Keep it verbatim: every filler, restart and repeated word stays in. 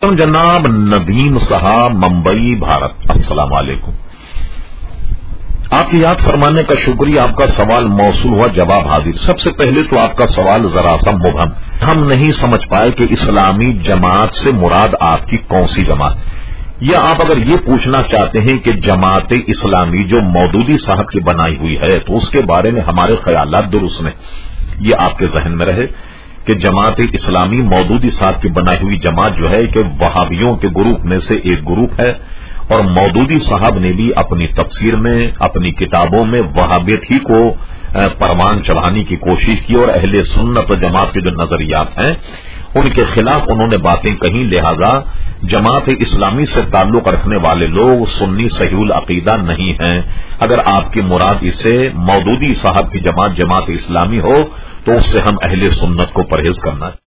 मोहतरम जनाब नदीम साहब, मुंबई, भारत। अस्सलाम वालेकुम। आपकी याद फरमाने का शुक्रिया। आपका सवाल मौसूल हुआ, जवाब हाजिर। सबसे पहले तो आपका सवाल जरा सा मुबहम, हम नहीं समझ पाए कि इस्लामी जमात से मुराद आपकी कौन सी जमात, या आप अगर ये पूछना चाहते हैं कि जमात-ए-इस्लामी जो मौदूदी साहब की बनाई हुई है तो उसके बारे में हमारे ख्यालात दुरुस्त ने, ये आपके जहन में रहे कि जमात-ए-इस्लामी मौदूदी साहब की बनाई हुई जमात जो है कि वहाबियों के ग्रुप में से एक ग्रुप है, और मौदूदी साहब ने भी अपनी तफसीर में, अपनी किताबों में वहाबियत ही को परवान चढ़ाने की कोशिश की, और अहले सुन्नत जमात के जो नजरियात हैं उनके खिलाफ उन्होंने बातें कही। लिहाजा जमात-ए-इस्लामी से ताल्लुक रखने वाले लोग सुन्नी सहीउल अकीदा नहीं हैं। अगर आपकी मुराद इससे मौदूदी साहब की जमात जमात-ए-इस्लामी हो तो उससे हम अहले सुन्नत को परहेज करना